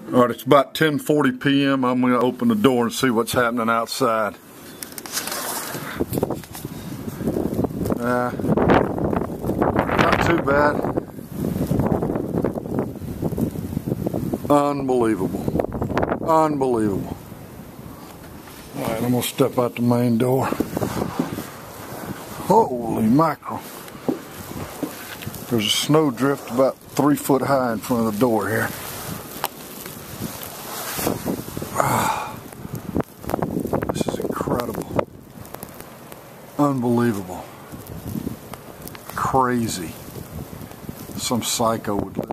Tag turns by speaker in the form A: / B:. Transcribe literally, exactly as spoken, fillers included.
A: All right, it's about ten forty p m I'm going to open the door and see what's happening outside. Uh, not too bad. Unbelievable. Unbelievable. All right, I'm going to step out the main door. Holy mackerel. There's a snow drift about three foot high in front of the door here. Ah, this is incredible. Unbelievable. Crazy. Some psycho would live.